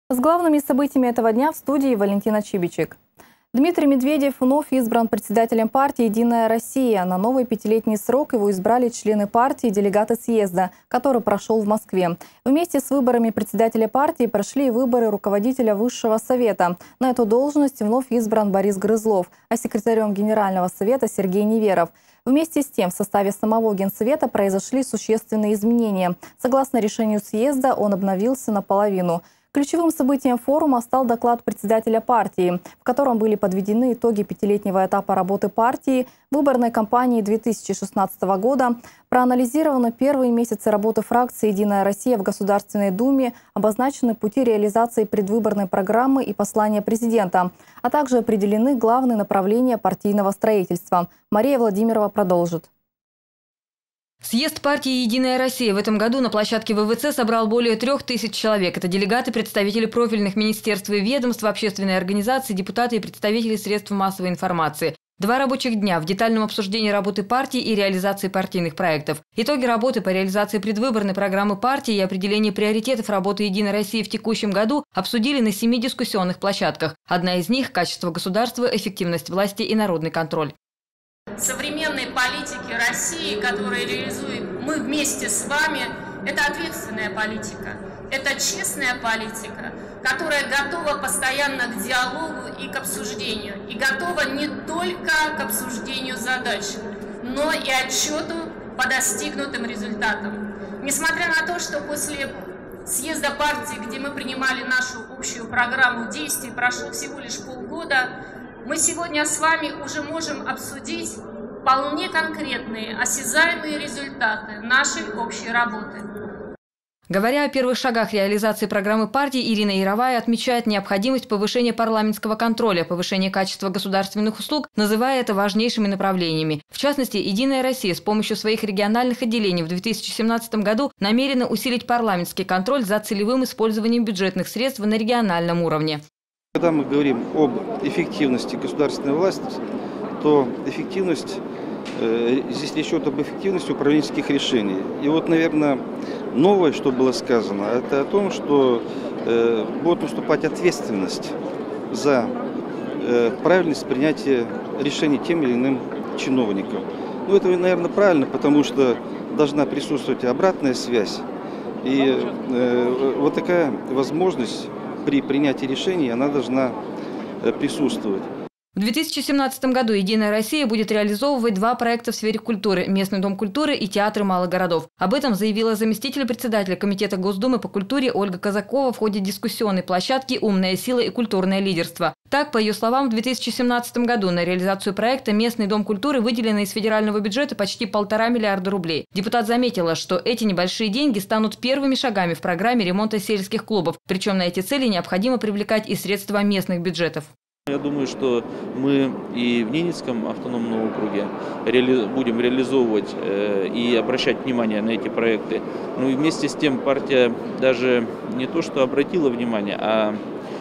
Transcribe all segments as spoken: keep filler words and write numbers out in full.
С главными событиями этого дня в студии Валентина Чибичек. Дмитрий Медведев вновь избран председателем партии «Единая Россия». На новый пятилетний срок его избрали члены партии и делегаты съезда, который прошел в Москве. Вместе с выборами председателя партии прошли и выборы руководителя Высшего совета. На эту должность вновь избран Борис Грызлов, а секретарем Генерального совета Сергей Неверов. Вместе с тем в составе самого Генсовета произошли существенные изменения. Согласно решению съезда, он обновился наполовину. Ключевым событием форума стал доклад председателя партии, в котором были подведены итоги пятилетнего этапа работы партии, выборной кампании две тысячи шестнадцатого года, проанализированы первые месяцы работы фракции «Единая Россия» в Государственной Думе, обозначены пути реализации предвыборной программы и послания президента, а также определены главные направления партийного строительства. Мария Владимирова продолжит. Съезд партии «Единая Россия» в этом году на площадке вэ вэ цэ собрал более трех тысяч человек. Это делегаты, представители профильных министерств и ведомств, общественной организации, депутаты и представители средств массовой информации. Два рабочих дня в детальном обсуждении работы партии и реализации партийных проектов. Итоги работы по реализации предвыборной программы партии и определение приоритетов работы «Единой России» в текущем году обсудили на семи дискуссионных площадках. Одна из них – качество государства, эффективность власти и народный контроль. Современной политики России, которую реализуем мы вместе с вами, это ответственная политика, это честная политика, которая готова постоянно к диалогу и к обсуждению. И готова не только к обсуждению задач, но и отчету по достигнутым результатам. Несмотря на то, что после съезда партии, где мы принимали нашу общую программу действий, прошло всего лишь полгода, мы сегодня с вами уже можем обсудить вполне конкретные, осязаемые результаты нашей общей работы. Говоря о первых шагах реализации программы партии, Ирина Яровая отмечает необходимость повышения парламентского контроля, повышения качества государственных услуг, называя это важнейшими направлениями. В частности, «Единая Россия» с помощью своих региональных отделений в две тысячи семнадцатом году намерена усилить парламентский контроль за целевым использованием бюджетных средств на региональном уровне. Когда мы говорим об эффективности государственной власти, то эффективность, э, здесь речь идет об эффективности управленческих решений. И вот, наверное, новое, что было сказано, это о том, что э, будет наступать ответственность за э, правильность принятия решений тем или иным чиновником. Ну, это, наверное, правильно, потому что должна присутствовать обратная связь. И э, вот такая возможность при принятии решений, она должна присутствовать. В две тысячи семнадцатом году «Единая Россия» будет реализовывать два проекта в сфере культуры – Местный дом культуры и театры малых городов. Об этом заявила заместитель председателя Комитета Госдумы по культуре Ольга Казакова в ходе дискуссионной площадки «Умная сила и культурное лидерство». Так, по ее словам, в две тысячи семнадцатом году на реализацию проекта «Местный дом культуры» выделено из федерального бюджета почти полтора миллиарда рублей. Депутат заметила, что эти небольшие деньги станут первыми шагами в программе ремонта сельских клубов. Причем на эти цели необходимо привлекать и средства местных бюджетов. Я думаю, что мы и в Ненецком автономном округе реали... будем реализовывать э, и обращать внимание на эти проекты. Ну и вместе с тем партия даже не то что обратила внимание, а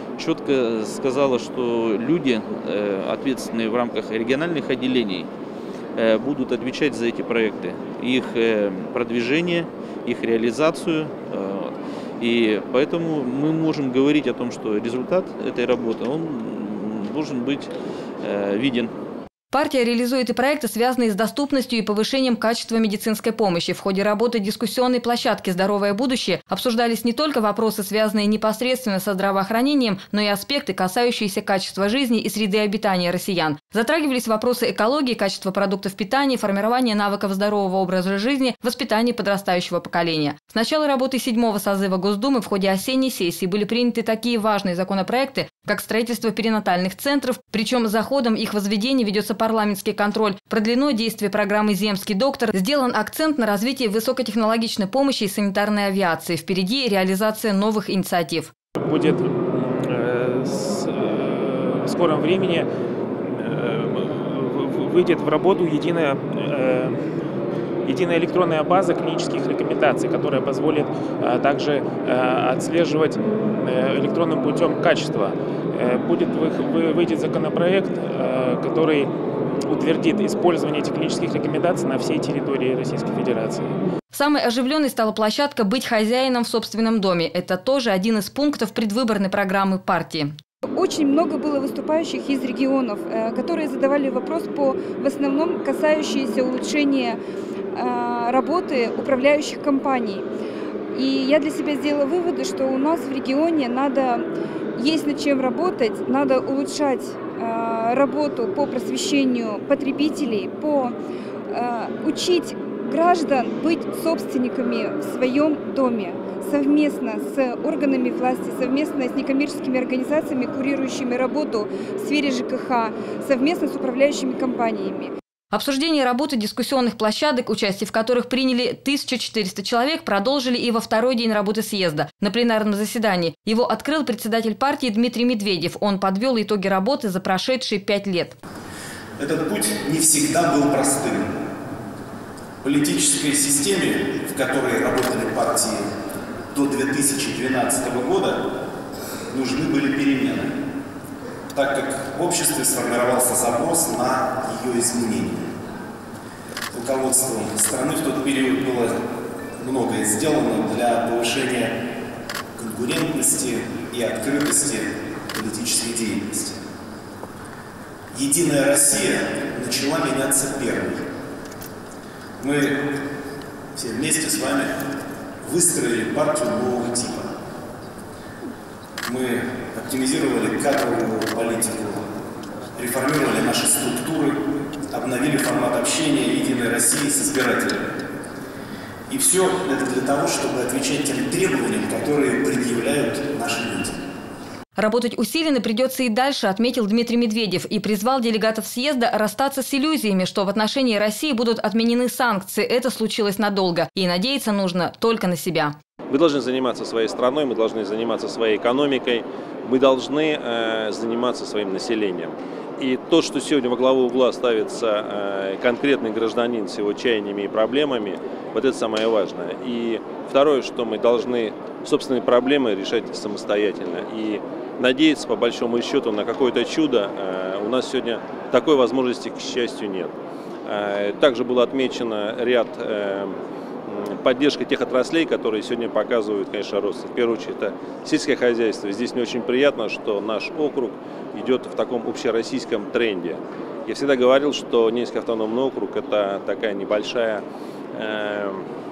четко сказала, что люди, э, ответственные в рамках региональных отделений, э, будут отвечать за эти проекты, их э, продвижение, их реализацию. Э, и поэтому мы можем говорить о том, что результат этой работы, он должен быть э, виден. Партия реализует и проекты, связанные с доступностью и повышением качества медицинской помощи. В ходе работы дискуссионной площадки «Здоровое будущее» обсуждались не только вопросы, связанные непосредственно со здравоохранением, но и аспекты, касающиеся качества жизни и среды обитания россиян. Затрагивались вопросы экологии, качества продуктов питания, формирования навыков здорового образа жизни, воспитания подрастающего поколения. С начала работы седьмого созыва Госдумы в ходе осенней сессии были приняты такие важные законопроекты, как строительство перинатальных центров, причем за ходом их возведения ведется парламентский контроль. Продлено действие программы «Земский доктор». Сделан акцент на развитии высокотехнологичной помощи и санитарной авиации. Впереди реализация новых инициатив. Будет э, с, э, в скором времени э, выйдет в работу единая, э, единая электронная база клинических рекомендаций, которая позволит также отслеживать электронным путем качество. Будет выйдет законопроект, который утвердит использование этих клинических рекомендаций на всей территории Российской Федерации. Самой оживленной стала площадка «Быть хозяином в собственном доме». Это тоже один из пунктов предвыборной программы партии. Очень много было выступающих из регионов, которые задавали вопрос по, в основном, касающиеся улучшения работы управляющих компаний. И я для себя сделала выводы, что у нас в регионе надо, есть над чем работать, надо улучшать работу по просвещению потребителей, по учить граждан быть собственниками в своем доме, совместно с органами власти, совместно с некоммерческими организациями, курирующими работу в сфере ЖКХ, совместно с управляющими компаниями. Обсуждение работы дискуссионных площадок, участие в которых приняли тысячу четыреста человек, продолжили и во второй день работы съезда. На пленарном заседании его открыл председатель партии Дмитрий Медведев. Он подвел итоги работы за прошедшие пять лет. Этот путь не всегда был простым. В политической системе, в которой работали партии до две тысячи двенадцатого года, нужны были перемены, так как в обществе сформировался запрос на ее изменение. Руководством страны в тот период было многое сделано для повышения конкурентности и открытости политической деятельности. «Единая Россия» начала меняться первой. Мы все вместе с вами выстроили партию нового типа. Мы оптимизировали кадровую политику, реформировали наши структуры, обновили формат общения «Единой России» с избирателями. И все это для того, чтобы отвечать тем требованиям, которые предъявляют наши люди. Работать усиленно придется и дальше, отметил Дмитрий Медведев, и призвал делегатов съезда расстаться с иллюзиями, что в отношении России будут отменены санкции. Это случилось надолго, и надеяться нужно только на себя. Мы должны заниматься своей страной, мы должны заниматься своей экономикой, мы должны э, заниматься своим населением. И то, что сегодня во главу угла ставится э, конкретный гражданин с его чаяниями и проблемами, вот это самое важное. И второе, что мы должны собственные проблемы решать самостоятельно. И надеяться, по большому счету, на какое-то чудо э, у нас сегодня такой возможности, к счастью, нет. Э, также было отмечено ряд э, поддержки тех отраслей, которые сегодня показывают, конечно, рост. В первую очередь, это сельское хозяйство. Здесь мне очень приятно, что наш округ идет в таком общероссийском тренде. Я всегда говорил, что Ненецкий автономный округ – это такая небольшая э,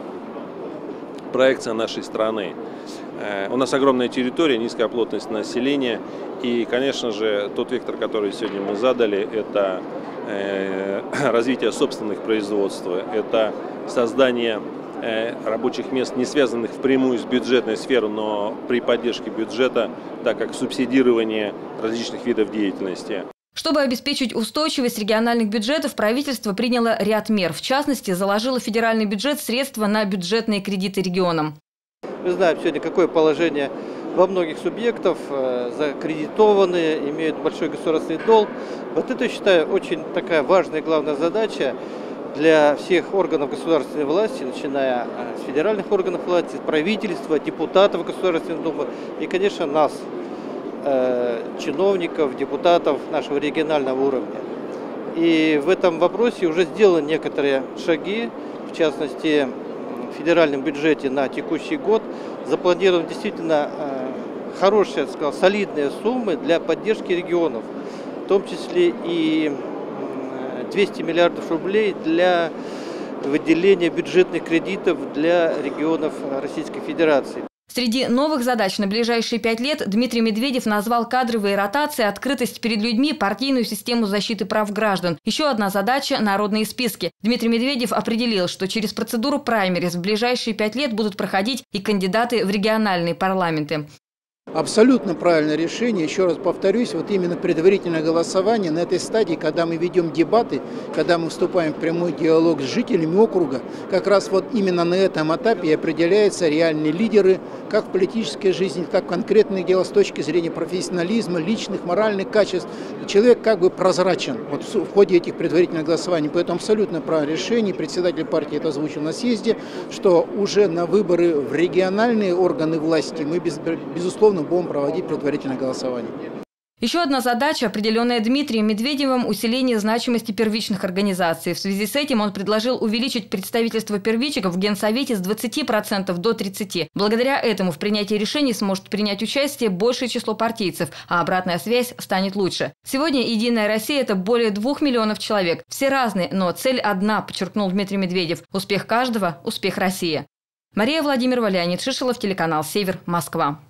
проекция нашей страны. Э, у нас огромная территория, низкая плотность населения. И, конечно же, тот вектор, который сегодня мы задали, это э, развитие собственных производств, это создание рабочих мест, не связанных впрямую с бюджетной сферой, но при поддержке бюджета, так как субсидирование различных видов деятельности. Чтобы обеспечить устойчивость региональных бюджетов, правительство приняло ряд мер. В частности, заложило в федеральный бюджет средства на бюджетные кредиты регионам. Мы знаем сегодня, какое положение во многих субъектов, закредитованные, имеют большой государственный долг. Вот это, я считаю, очень такая важная и главная задача для всех органов государственной власти, начиная с федеральных органов власти, правительства, депутатов Государственной Думы и, конечно, нас, э, чиновников, депутатов нашего регионального уровня. И в этом вопросе уже сделаны некоторые шаги, в частности, в федеральном бюджете на текущий год запланированы действительно э, хорошие, я сказал, солидные суммы для поддержки регионов, в том числе и двести миллиардов рублей для выделения бюджетных кредитов для регионов Российской Федерации. Среди новых задач на ближайшие пять лет Дмитрий Медведев назвал кадровые ротации, открытость перед людьми, партийную систему защиты прав граждан. Еще одна задача – народные списки. Дмитрий Медведев определил, что через процедуру праймериз в ближайшие пять лет будут проходить и кандидаты в региональные парламенты. Абсолютно правильное решение. Еще раз повторюсь, вот именно предварительное голосование на этой стадии, когда мы ведем дебаты, когда мы вступаем в прямой диалог с жителями округа, как раз вот именно на этом этапе определяются реальные лидеры, как в политической жизни, так и в конкретных делах с точки зрения профессионализма, личных, моральных качеств. Человек как бы прозрачен вот в ходе этих предварительных голосований. Поэтому абсолютно правильное решение. Председатель партии это озвучил на съезде, что уже на выборы в региональные органы власти мы, без, безусловно, будем проводить предварительное голосование. Еще одна задача, определенная Дмитрием Медведевым – усиление значимости первичных организаций. В связи с этим он предложил увеличить представительство первичек в Генсовете с двадцати процентов до тридцати процентов. Благодаря этому в принятии решений сможет принять участие большее число партийцев, а обратная связь станет лучше. Сегодня «Единая Россия» – это более двух миллионов человек. Все разные, но цель одна, подчеркнул Дмитрий Медведев. Успех каждого – успех России. Мария Владимирова, Леонид Шишелов, телеканал «Север», Москва.